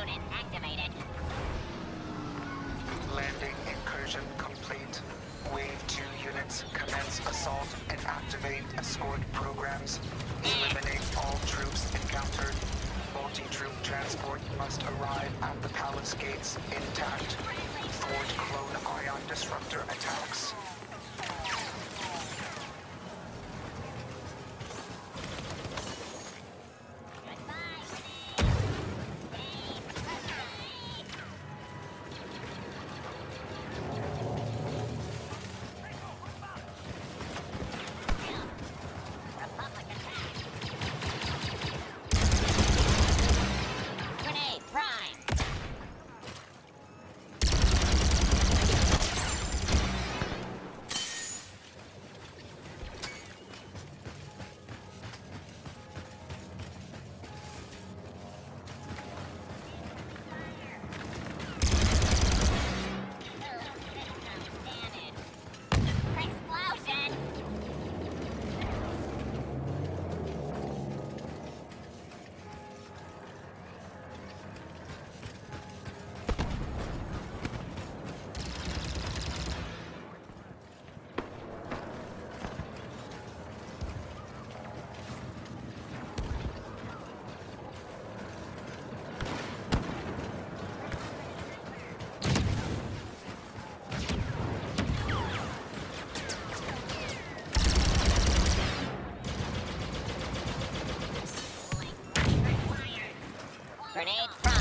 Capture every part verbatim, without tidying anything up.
unit activated. Landing incursion complete. Wave two units commence assault and activate escort programs. Eliminate all troops encountered. Multi-troop transport must arrive at the palace gates intact. Thwart clone ion disruptor attacks. Grenade prime.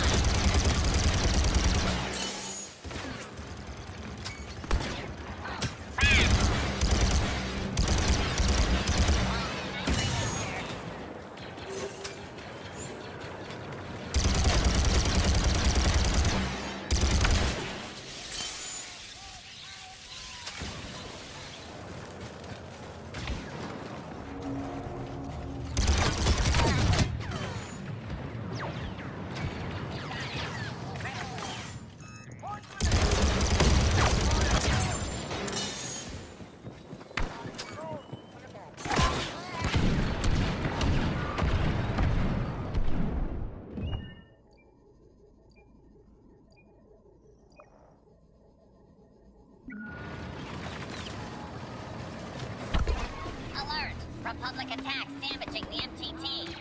Alert! Republic attacks damaging the M T T.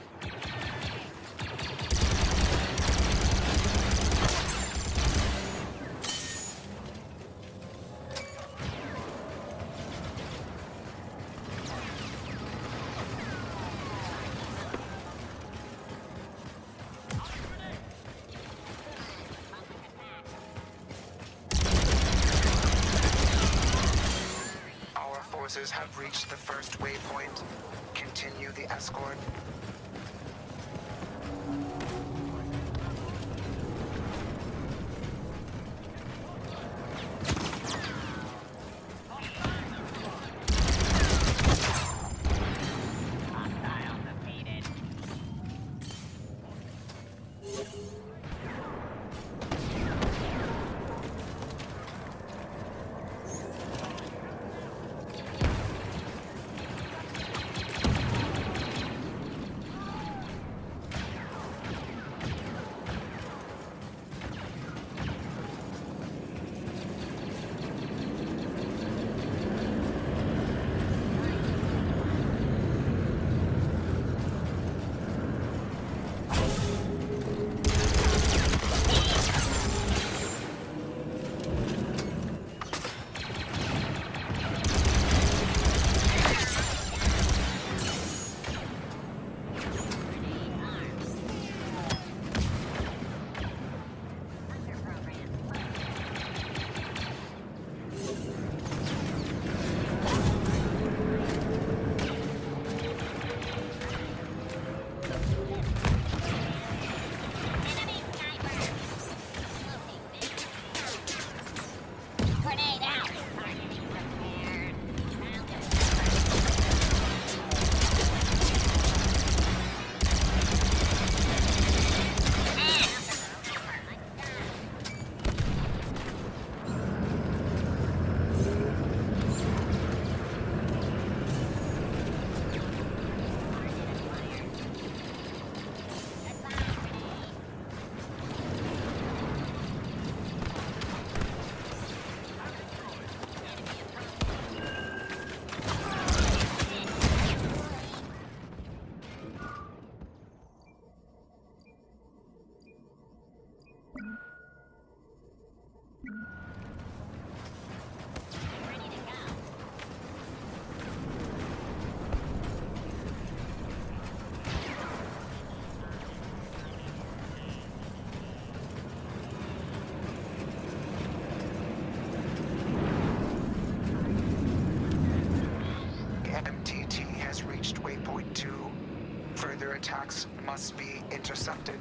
Forces have reached the first waypoint. Continue the escort. Ready to go. M T T has reached waypoint two. Further attacks must be intercepted.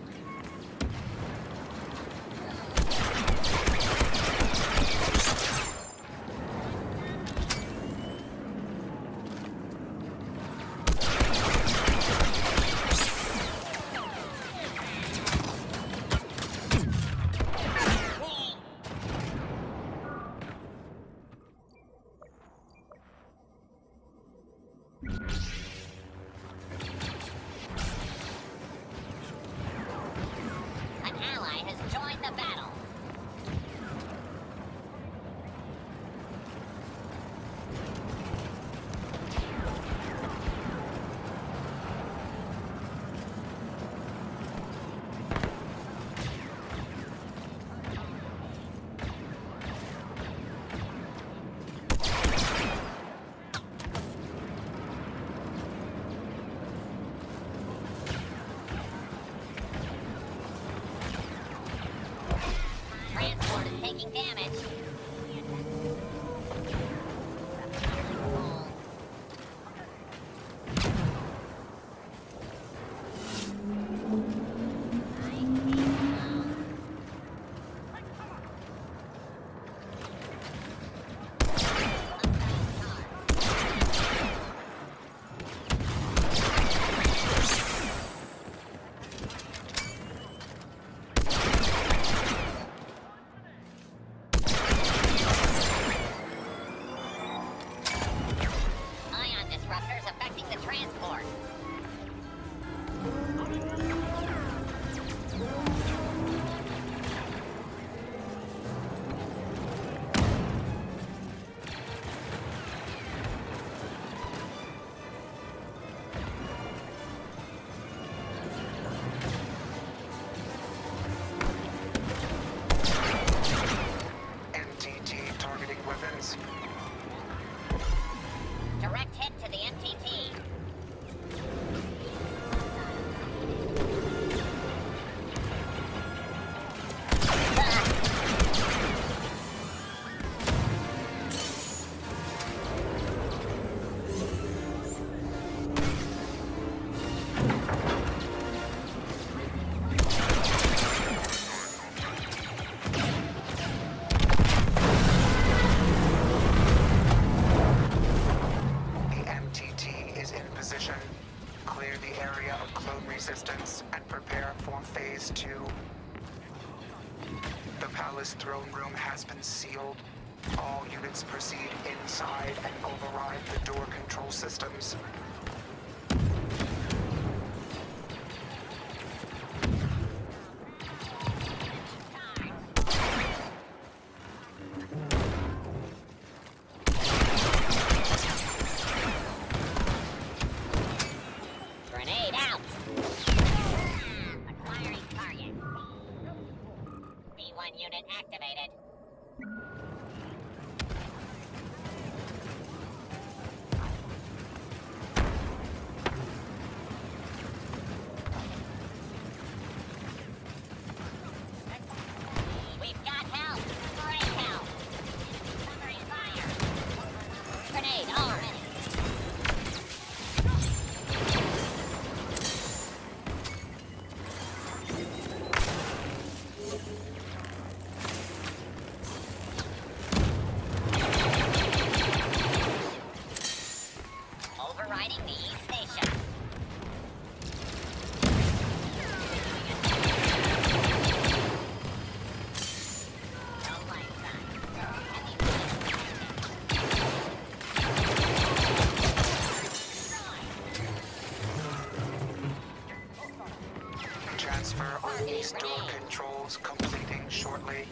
An ally has joined the battle. Transport is taking damage. Ion disruptors affecting the transport. M T T targeting weapons. Direct hit to the M T T. The M T T is in position. Clear the area of clone resistance and prepare for phase two. The palace throne room has been sealed. All units proceed inside and override the door control systems. Grenade out. Acquiring target. B one unit activated. We've got help. Great help. Covering fire. Grenade armed. Overriding the E station. No light sign. Transfer on east door controls completing shortly.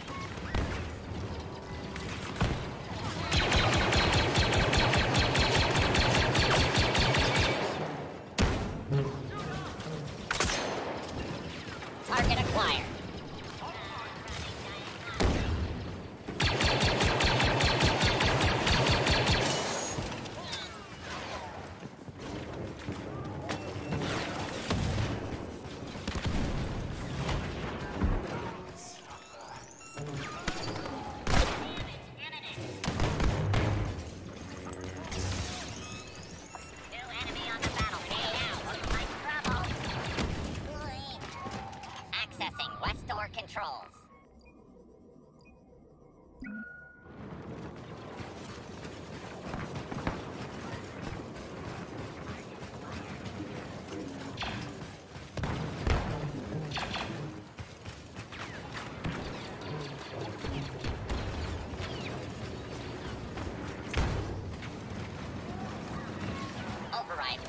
Target acquired.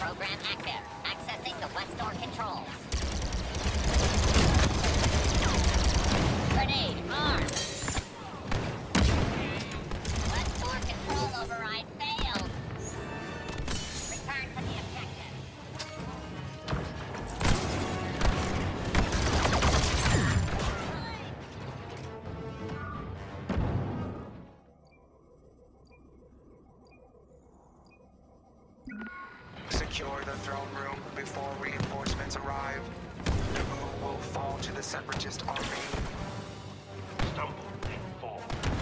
program active. Accessing the west door controls. Grenade armed. West door control override failed. Return to the objective. Secure the throne room before reinforcements arrive. Naboo will fall to the Separatist army. Stumble and fall.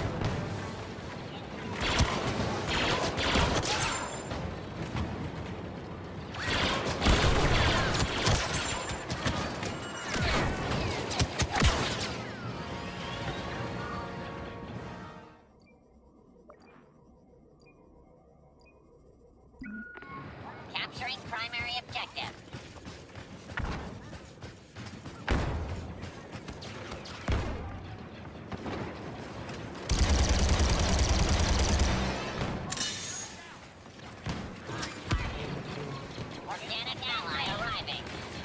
Capturing primary objective. Organic ally arriving.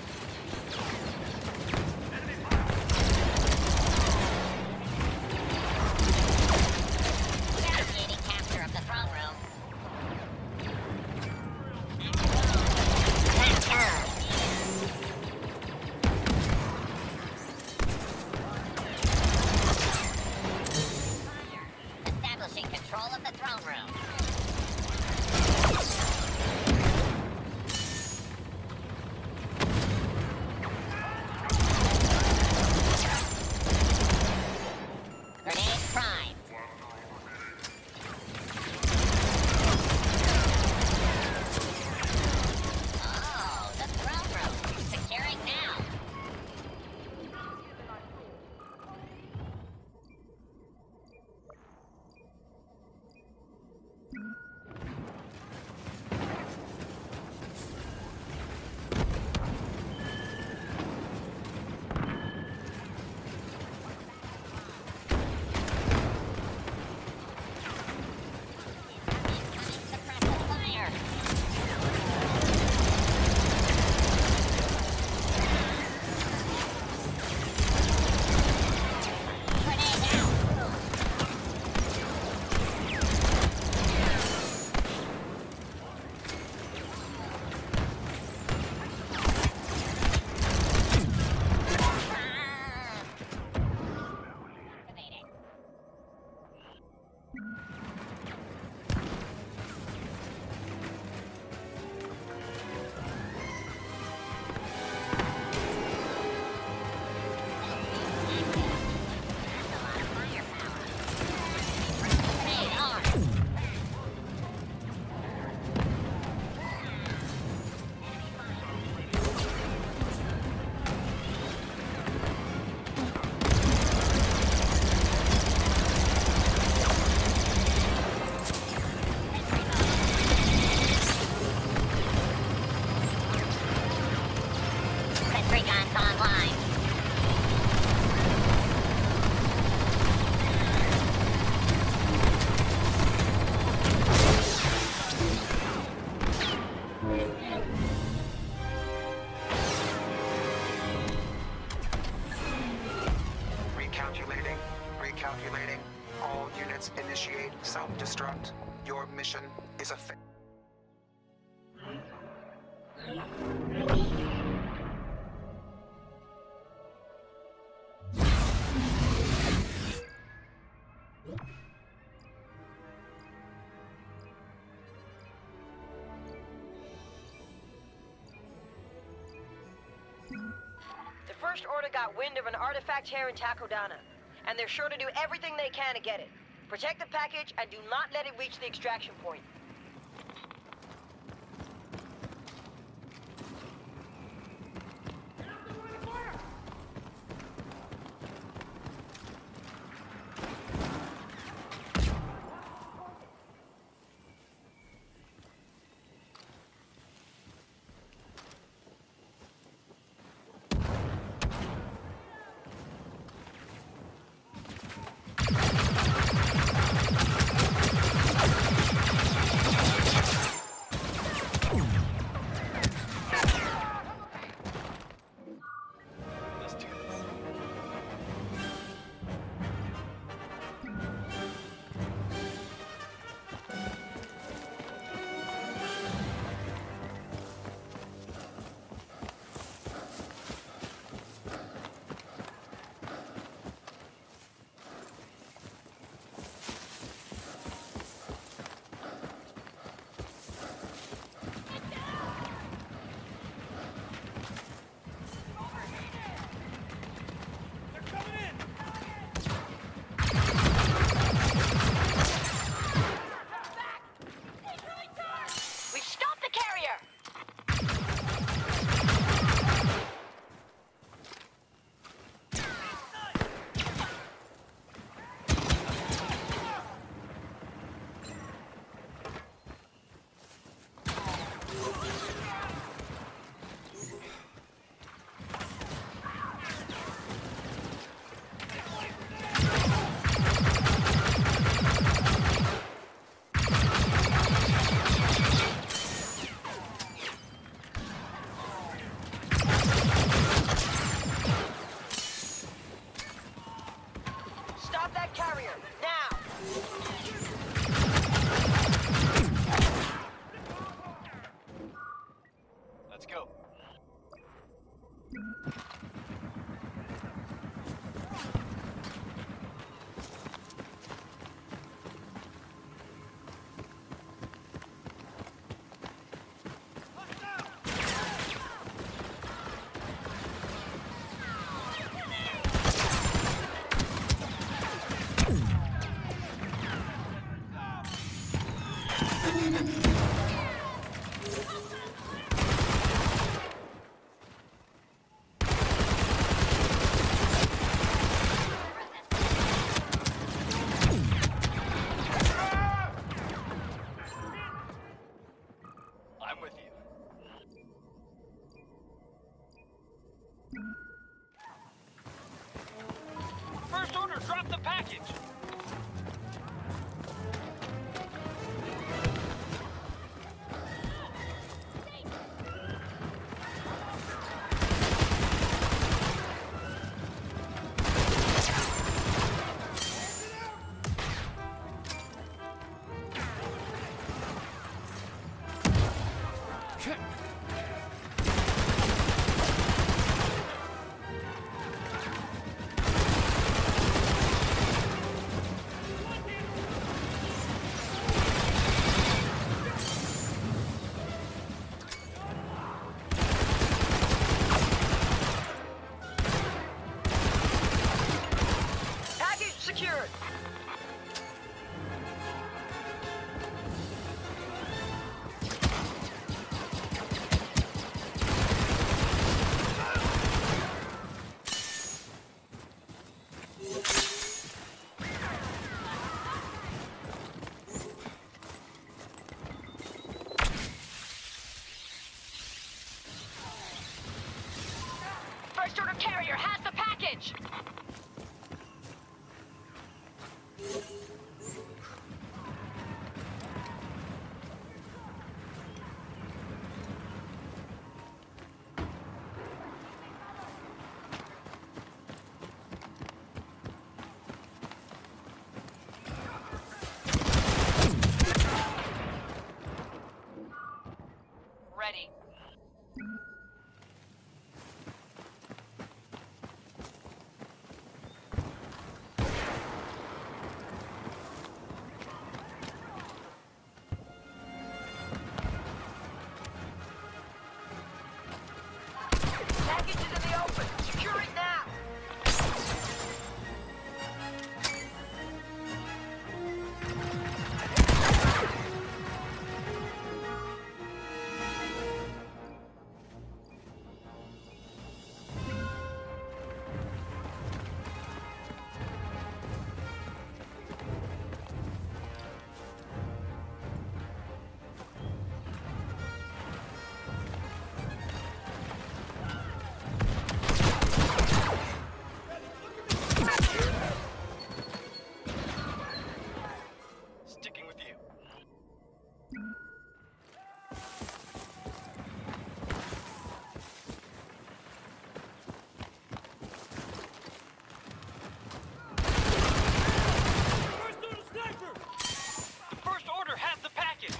Initiating capture of the throne room. Establishing control of the throne room. Grenade prime. Oh, the throne room. Securing now. Incoming suppressive fire. Grenade out. Activating. That's a lot of firepower. Grenade armed. Sentry guns online. Recalculating. Recalculating. All units initiate self-destruct. Your mission is a fa- The First Order got wind of an artifact here in Takodana, and they're sure to do everything they can to get it. Protect the package and do not let it reach the extraction point. I'm with you. First order, drop the package! Secured. First order carrier has the package! Ready. Package is in the open. Secure it now. Sticking with you. First order sniper! The first order has the package!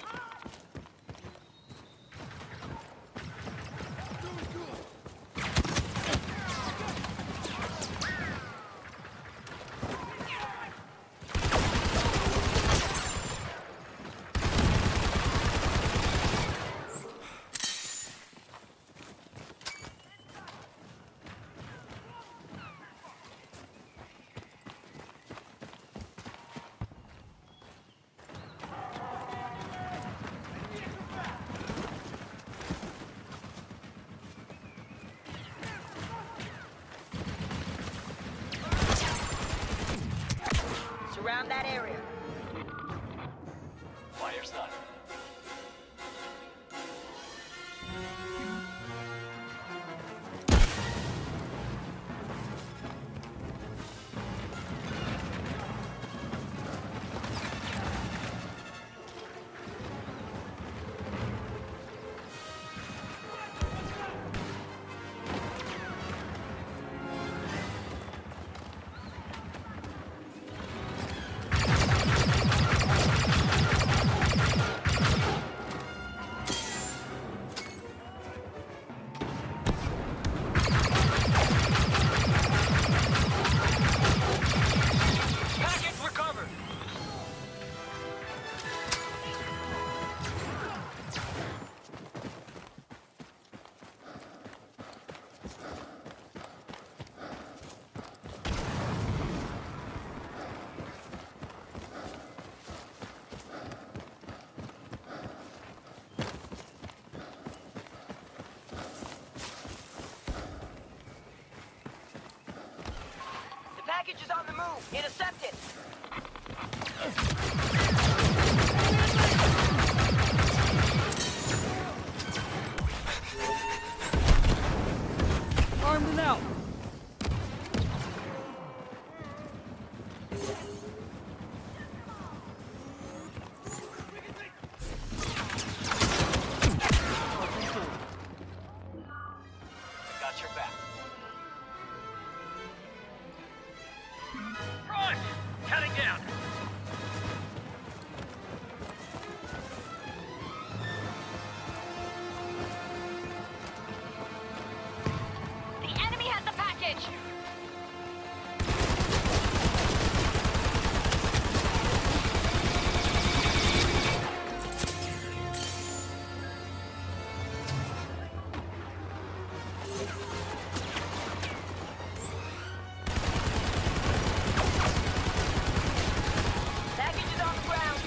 Surround that area. Fire's done. package is on the move. Intercept it. Armed and out. Got your back. Run! Cutting down. The enemy has the package! Package is on the ground.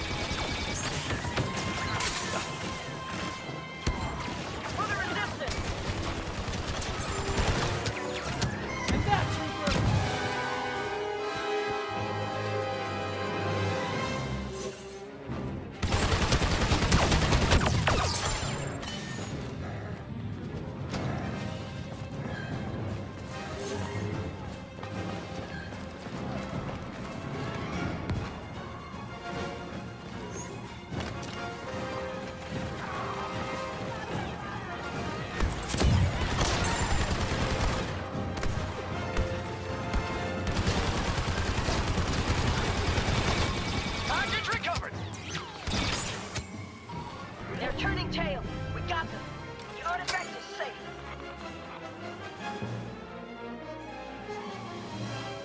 For the resistance. And that, trooper. Package recovered. They're turning tail. We got them. The artifact is safe.